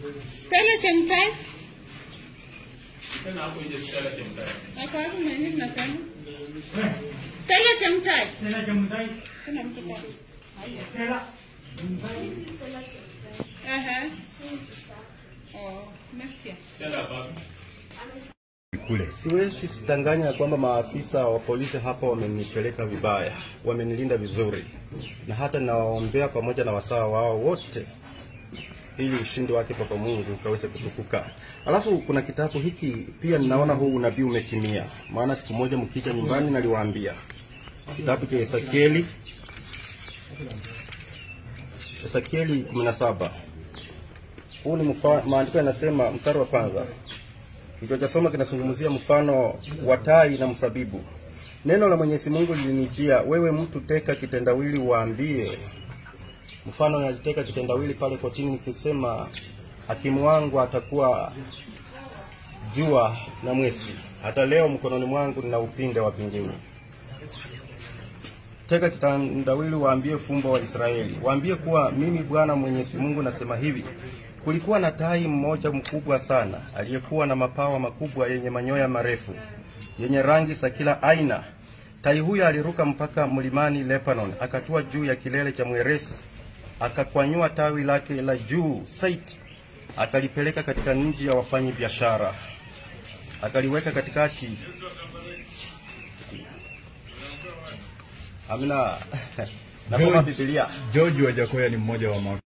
Stella Chemtai. Tena hapo nje Stella Chemtai. Hapo hapo mwenyewe tunasema. Stella Chemtai. Stella Chemtai. Kuna mtu kwa. Stella. Aha. Oh, nasikia. Stella baba. Kule. Siwezi sidanganya kwamba maafisa wa polisi hapa wamenipeleka vibaya, wamenilinda vizuri, na hata nawaombea pamoja na wasawa wao wote ili ushindi wake Baba Mungu ukaweze kutukuka. Alafu kuna kitabu hiki pia ninaona huu unabii umetimia, maana siku moja mkija nyumbani naliwaambia kitabu cha Ezekieli 17. Huu ni maandiko yanasema mstari wa kwanza. Kichwa cha somo kinazungumzia mfano wa tai na msabibu. Neno la Mwenyezi Mungu lilinijia, wewe mtu teka kitendawili waambie. Mfano naliteka kitendawili pale kotini nikisema hakimu wangu atakuwa jua na mwezi. Hata leo mkononi mwangu nina upinde wa mbinguni. Teka kitendawili waambie fumbo wa Israeli. Waambie kuwa mimi Bwana Mwenyezi Mungu nasema hivi. Kulikuwa na tai mmoja mkubwa sana, aliyekuwa na mapawa makubwa yenye manyoya marefu, yenye rangi za kila aina. Tai huyo aliruka mpaka mlimani Lebanon, akatua juu ya kilele cha mweresi, akakwanyua tawi lake la juu saiti, akalipeleka katika nchi ya wafanyi biashara, akaliweka katikati. Amina. Nasoma Biblia. George Wajakoya ni mmoja wa